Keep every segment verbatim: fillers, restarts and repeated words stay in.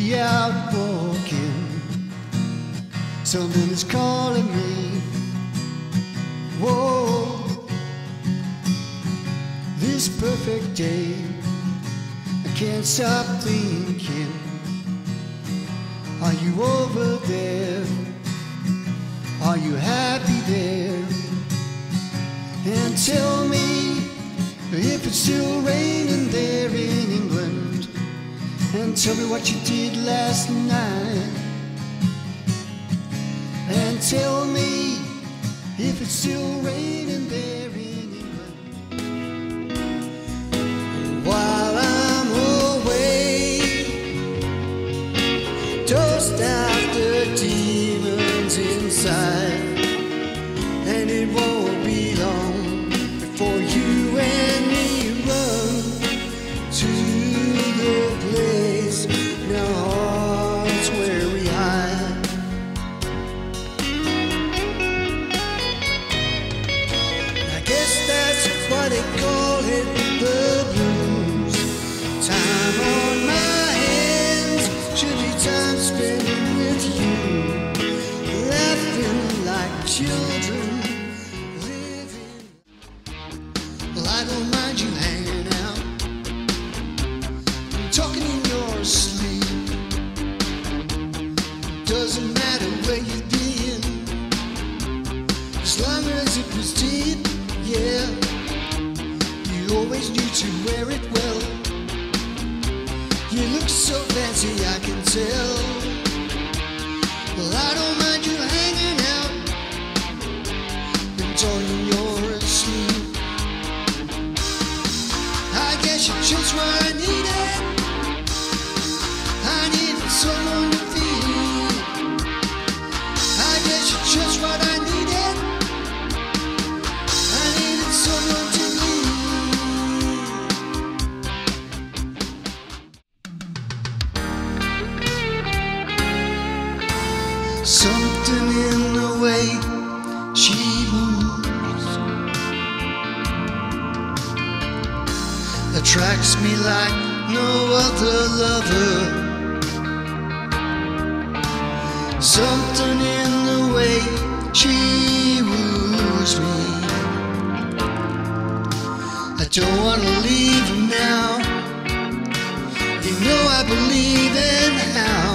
be out walking. Something is calling me. Whoa, this perfect day, I can't stop thinking. Are you over there? Are you happy there? And tell me if it's still raining there in England. And tell me what you did last night. And tell me if it's still raining there in England. While I'm away, toast out the demons inside. And it won't be long before you and me run to the place in our hearts where we hide. I guess that's why they call it the blues. Time on my hands should be time spent with you, laughing like children. Well, I don't mind you hanging out, talking in your sleep. Doesn't matter where you've been, as long as it was deep, yeah. You always knew to wear it well. You look so fancy, I can tell. Well, I don't mind you hanging out and talking in your sleep. I guess you're just what I needed. I needed someone to feel. I guess you're just what I needed. I needed someone to leave. Something in the way she moves attracts me like no other lover. Something in the way she woos me. I don't want to leave her now. You know I believe in how.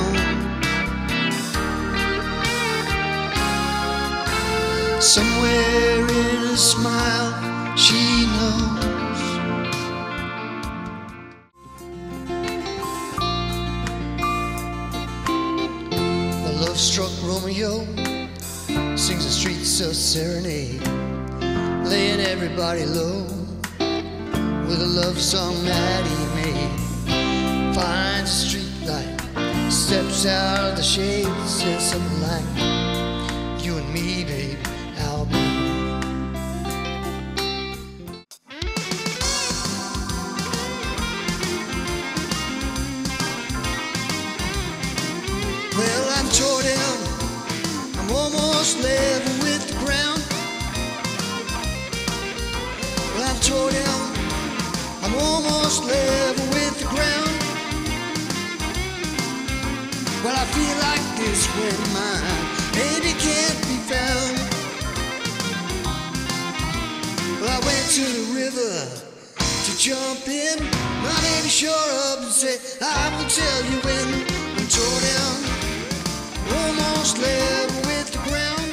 Somewhere in a smile she knows. Love-struck Romeo sings a street-self serenade, laying everybody low with a love song that he made. Finds a street light, steps out of the shade, says something like, "You and me, babe, I'll be." Well, I'm tore down, I'm almost level with the ground. Well, I'm tore down, I'm almost level with the ground. Well, I feel like this when my baby can't be found. Well, I went to the river to jump in. My baby showed up and said, "I will tell you when." I'm tore down, almost level with the ground.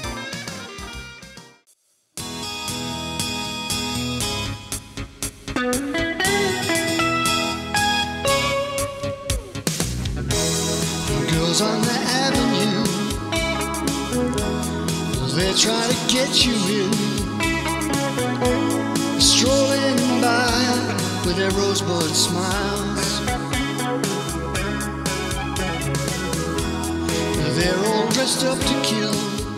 Girls on the avenue, they're trying to get you in, strolling by with their rosebud smiles. They're all dressed up to kill.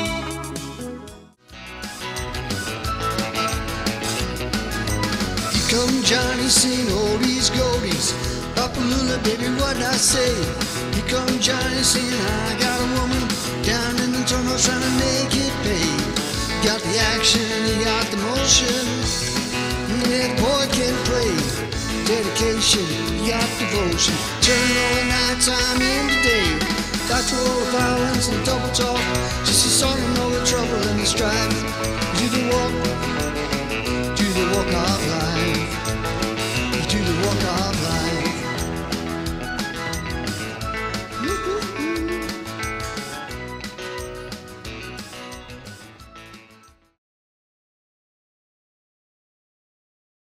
Here come Johnny singing oldies goldies. Papalula, baby, what I say? Here come Johnny singing, "I got a woman down in the tunnel trying to make it pay." Got the action, he got the motion. That boy can play. Dedication, he got devotion. Turn on the night. night time in the day. Doctoral violence and double talk.